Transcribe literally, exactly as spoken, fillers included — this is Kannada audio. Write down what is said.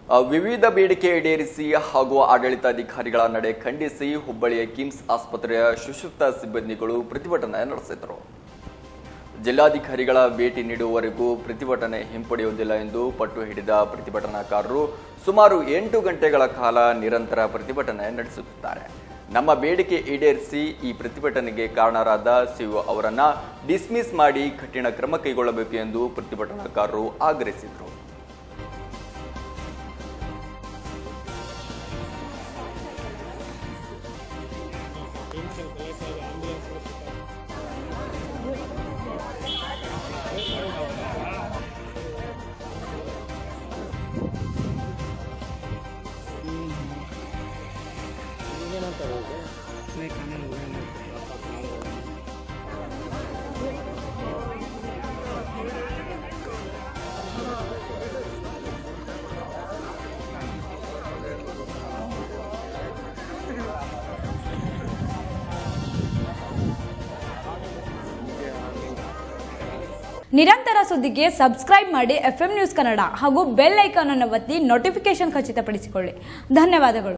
ವಿವಿಧ ಬೇಡಿಕೆ ಈಡೇರಿಸಿ ಹಾಗೂ ಆಡಳಿತಾಧಿಕಾರಿಗಳ ನಡೆ ಖಂಡಿಸಿ ಹುಬ್ಬಳ್ಳಿಯ ಕಿಮ್ಸ್ ಆಸ್ಪತ್ರೆಯ ಸುಶ್ರುತ ಸಿಬ್ಬಂದಿಗಳು ಪ್ರತಿಭಟನೆ ನಡೆಸಿದರು. ಜಿಲ್ಲಾಧಿಕಾರಿಗಳ ಭೇಟಿ ನೀಡುವವರೆಗೂ ಪ್ರತಿಭಟನೆ ಹಿಂಪಡೆಯುವುದಿಲ್ಲ ಎಂದು ಪಟ್ಟು ಹಿಡಿದ ಪ್ರತಿಭಟನಾಕಾರರು ಸುಮಾರು ಎಂಟು ಗಂಟೆಗಳ ಕಾಲ ನಿರಂತರ ಪ್ರತಿಭಟನೆ ನಡೆಸುತ್ತಿದ್ದಾರೆ. ನಮ್ಮ ಬೇಡಿಕೆ ಈಡೇರಿಸಿ ಈ ಪ್ರತಿಭಟನೆಗೆ ಕಾರಣರಾದ ಸಿಒ ಅವರನ್ನ ಡಿಸ್ಮಿಸ್ ಮಾಡಿ ಕಠಿಣ ಕ್ರಮ ಕೈಗೊಳ್ಳಬೇಕು ಎಂದು ಪ್ರತಿಭಟನಾಕಾರರು ಆಗ್ರಹಿಸಿದರು. ನಿರಂತರ ಸುದ್ದಿಗೆ ಸಬ್ಸ್ಕ್ರೈಬ್ ಮಾಡಿ ಎಫ್ ಎಂ ನ್ಯೂಸ್ ಕನ್ನಡ ಹಾಗೂ ಬೆಲ್ ಐಕಾನ್ ಅನ್ನು ಒತ್ತಿ ನೋಟಿಫಿಕೇಶನ್ ಖಚಿತಪಡಿಸಿಕೊಳ್ಳಿ. ಧನ್ಯವಾದಗಳು.